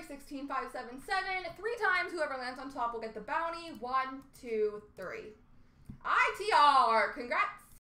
16, 5, 7, 7. 3 times. Whoever lands on top will get the bounty. 1, 2, 3. ITR. Congrats.